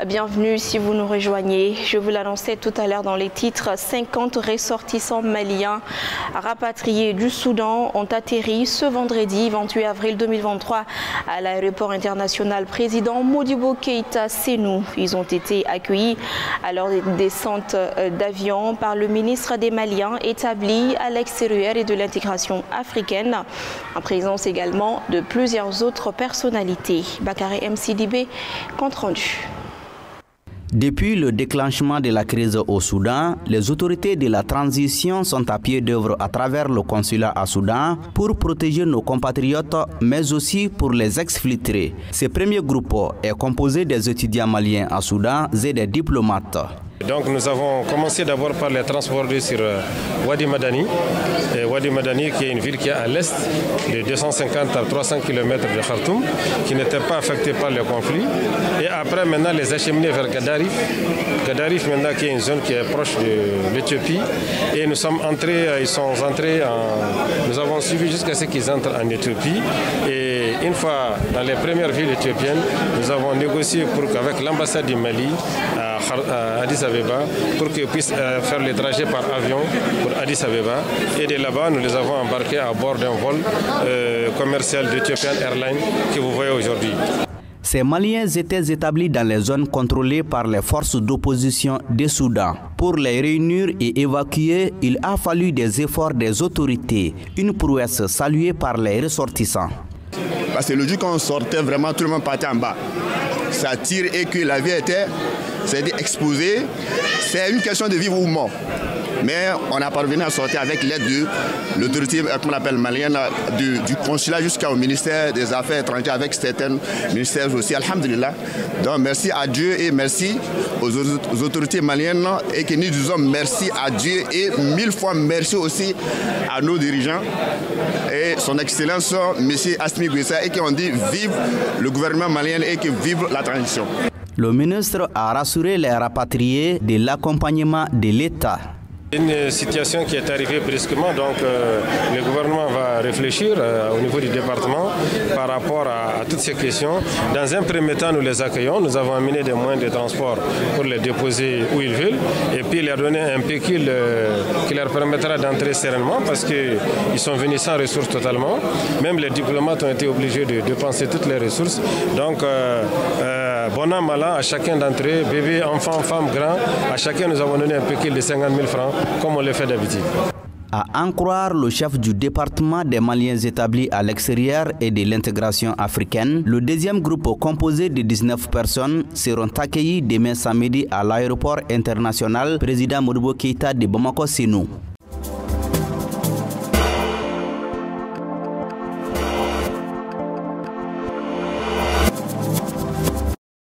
Bienvenue si vous nous rejoignez. Je vous l'annonçais tout à l'heure dans les titres, 50 ressortissants maliens rapatriés du Soudan ont atterri ce vendredi 28 avril 2023 à l'aéroport international président Modibo Keïta Sénou. Ils ont été accueillis à leur descente d'avion par le ministre des Maliens établi à l'extérieur et de l'intégration africaine, en présence également de plusieurs autres personnalités. Bakary MCDB, compte rendu. Depuis le déclenchement de la crise au Soudan, les autorités de la transition sont à pied d'œuvre à travers le consulat à Soudan pour protéger nos compatriotes, mais aussi pour les exfiltrer. Ce premier groupe est composé des étudiants maliens à Soudan et des diplomates. Donc nous avons commencé d'abord par les transporter sur Wadi Madani. Et Wadi Madani qui est une ville qui est à l'est de 250 à 300 km de Khartoum, qui n'était pas affectée par le conflit. Et après maintenant les acheminer vers Gadarif. Gadarif maintenant qui est une zone qui est proche de l'Éthiopie. Et nous sommes entrés, nous avons suivi jusqu'à ce qu'ils entrent en Éthiopie. Et une fois dans les premières villes éthiopiennes, nous avons négocié pour qu'avec l'ambassade du Mali à Addis Abeba pour qu'ils puissent faire le trajet par avion pour Addis Abeba. Et de là-bas, nous les avons embarqués à bord d'un vol commercial d'Ethiopian Airlines que vous voyez aujourd'hui. Ces Maliens étaient établis dans les zones contrôlées par les forces d'opposition du Soudan. Pour les réunir et évacuer, il a fallu des efforts des autorités, une prouesse saluée par les ressortissants. Parce que le jour qu'on sortait, vraiment tout le monde partait en bas. Ça tire et que la vie était exposée. C'est une question de vivre ou mort. Mais on a parvenu à sortir avec l'aide de l'autorité, comme on l'appelle malienne, du consulat jusqu'au ministère des Affaires étrangères, avec certains ministères aussi, alhamdulillah. Donc merci à Dieu et merci aux autorités maliennes et que nous disons merci à Dieu et 1000 fois merci aussi à nos dirigeants et son excellence, M. Assimi Goïta, et qui ont dit vive le gouvernement malien et que vive la transition. Le ministre a rassuré les rapatriés de l'accompagnement de l'État. Une situation qui est arrivée brusquement, donc le gouvernement va réfléchir au niveau du département par rapport à toutes ces questions. Dans un premier temps, nous les accueillons, nous avons amené des moyens de transport pour les déposer où ils veulent et puis leur donner un pécule qui leur permettra d'entrer sereinement parce qu'ils sont venus sans ressources totalement. Même les diplomates ont été obligés de dépenser toutes les ressources. Donc, bon an, mal an, à chacun d'entre eux, bébé, enfant, femme, grand, à chacun nous avons donné un pécule de 50 000 francs. Comme on le fait d'habitude. À en croire le chef du département des Maliens établis à l'extérieur et de l'intégration africaine, le deuxième groupe composé de 19 personnes seront accueillis demain samedi à l'aéroport international président Modibo Keïta de Bamako Sénou.